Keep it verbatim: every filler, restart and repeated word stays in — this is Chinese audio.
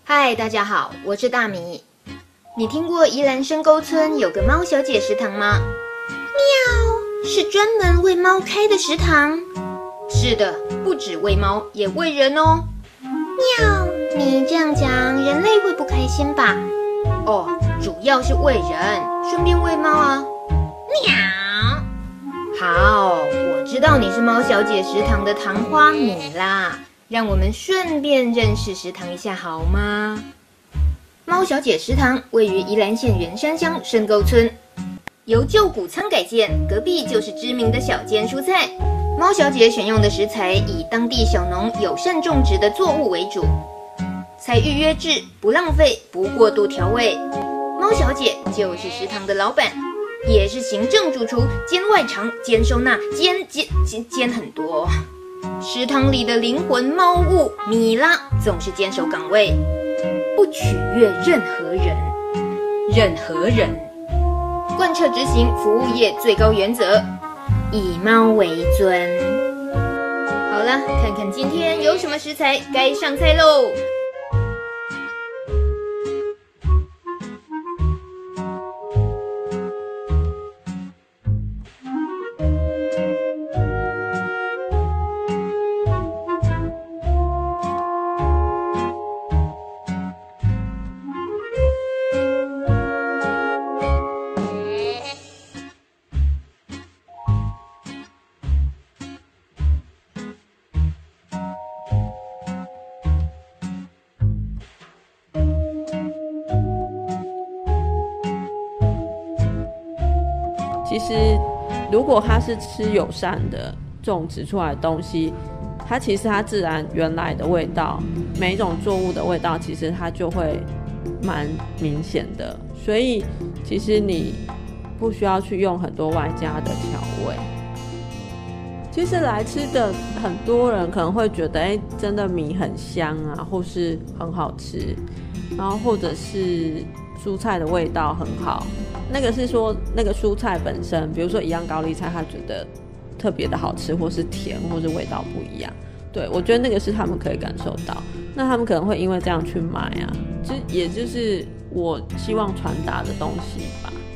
嗨，大家好，我是大米。你听过宜兰深沟村有个猫小姐食堂吗？喵，是专门为猫开的食堂。是的，不止喂猫，也喂人哦。喵，你这样讲，人类会不开心吧？哦，主要是喂人，顺便喂猫啊。喵。好，我知道你是猫小姐食堂的糖花米啦。让我们顺便认识食堂一下好吗？猫小姐食堂位于宜兰县员山乡深沟村，由旧谷仓改建，隔壁就是知名的小间蔬菜。猫小姐选用的食材以当地小农友善种植的作物为主，采预约制，不浪费，不过度调味。猫小姐就是食堂的老板，也是行政主厨兼外场兼收纳兼兼兼兼很多。食堂里的灵魂猫物米拉总是坚守岗位，不取悦任何人，任何人，贯彻执行服务业最高原则，以猫为尊。好了，看看今天有什么食材该上菜喽。 其实如果它是吃友善的种植出来的东西，它其实它自然原来的味道，每一种作物的味道其实它就会蛮明显的，所以其实你不需要去用很多外加的调味。其实来吃的很多人可能会觉得，哎，真的米很香啊，或是很好吃，然后或者是蔬菜的味道很好。那个是说那个蔬菜本身，比如说一样高丽菜，他觉得特别的好吃，或是甜，或是味道不一样。对，我觉得那个是他们可以感受到。那他们可能会因为这样去买啊，就也就是我希望传达的东西吧。